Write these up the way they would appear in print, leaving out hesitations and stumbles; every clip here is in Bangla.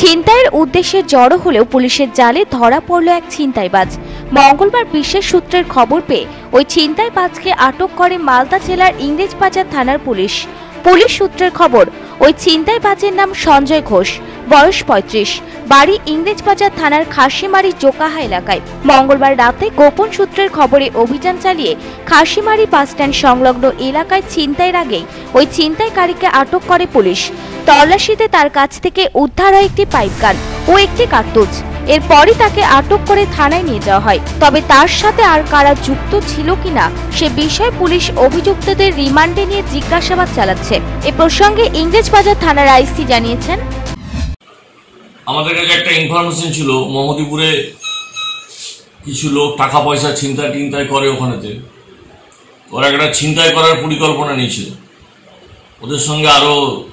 ছিনতাইয়ের উদ্দেশ্যে জড়ো হলেও পুলিশের জালে ধরা পড়ল এক ছিনতাইবাজ। মঙ্গলবার বিশেষ সূত্রের খবর পেয়ে ওই ছিনতাইবাজকে আটক করে মালদা জেলার ইংরেজবাজার থানার পুলিশ। পুলিশ সূত্রের খবর, ওই ছিনতাইবাজের নাম সঞ্জয় ঘোষ, বয়স ৩৫, বাড়ি ইংরেজবাজার থানার খাসিমারি জোকাহা এলাকায়। মঙ্গলবার রাতে গোপন সূত্রের খবরে অভিযান চালিয়ে খাসিমারি বাসস্ট্যান্ড সংলগ্ন এলাকায় ছিনতাইয়ের আগেই ওই ছিনতাইকারীকে আটক করে পুলিশ। তল্লাশিতে তার কাছ থেকে উদ্ধার হয় একটি পাইপগান ও একটি কার্তুজ। এরপরই তাকে আটক করে থানায় নিয়ে যাওয়া হয়। তবে তার সাথে আর কারা যুক্ত ছিল কিনা সে বিষয়ে পুলিশ অভিযুক্তদের রিমান্ডে নিয়ে জিজ্ঞাসাবাদ চালাচ্ছে। এ প্রসঙ্গে ইংরেজবাজার থানার আইসি জানিয়েছেন, আমাদের কাছে একটা ইনফরমেশন ছিল মোহাম্মদীপুরে কিছু লোক টাকা পয়সা ছিনতাই করে। ওখানেতে ওরা একটা ছিনতাই করার পরিকল্পনা নিয়েছিল। ওদের সঙ্গে আরো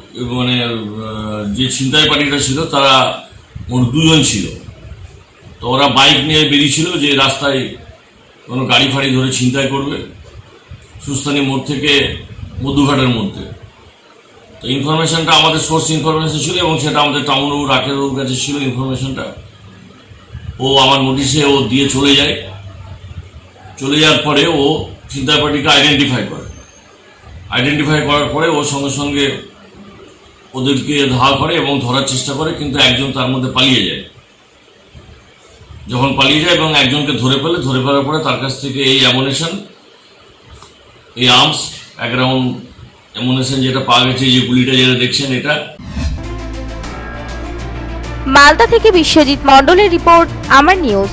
যে ছিনতাই পার্টিটা ছিল তারা মোট 2 জন ছিল। তো ওরা বাইক নিয়ে বেরিয়েছিল যে রাস্তায় কোনো গাড়ি ফাড়ি ধরে ছিনতাই করবে সুস্থানী মোড় থেকে মধুঘাটের মধ্যে। তো ইনফরমেশনটা আমাদের সোর্স ইনফরমেশন ছিল এবং সেটা আমাদের টাউনবাবু রাকেশবাবুর কাছে ছিল ইনফরমেশনটা। ও আমার নোটিশে ও দিয়ে চলে যাওয়ার পরে ও ছিনতাই পার্টিকে আইডেন্টিফাই করার পরে ও সঙ্গে সঙ্গে ওদেরকে ধাওয়া করে এবং ধরার চেষ্টা করে, কিন্তু একজন তার মধ্যে পালিয়ে যায়। যখন পালিয়ে যায় এবং একজনকে ধরে ফেলার পরে তার কাছ থেকে এই আর্মস 1 রাউন্ড অ্যামুনেশন যেটা পাওয়া গেছে, যে গুলিটা যেটা দেখছেন এটা। মালদা থেকে বিশ্বজিৎ মণ্ডলের রিপোর্ট, আমার নিউজ।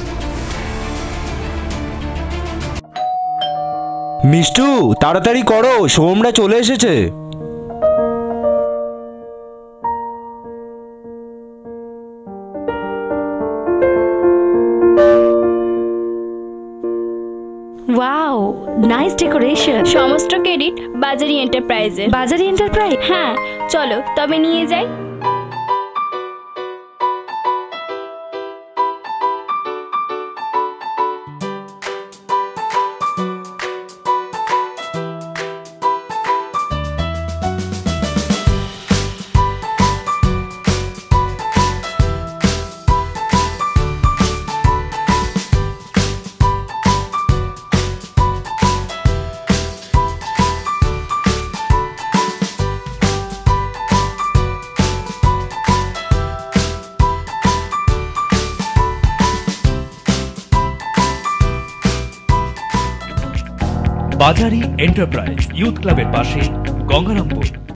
মিষ্টু, তাড়াতাড়ি করো, সোমরা চলে এসেছে। Wow, nice decoration. সমস্ত ক্রেডিট বাজারি এন্টারপ্রাইজে। বাজারি এন্টারপ্রাইজ? হ্যাঁ, চলো তবে নিয়ে যাই। বাজারি এন্টারপ্রাইজ ইউথ ক্লাবের পাশে, গঙ্গারামপুর।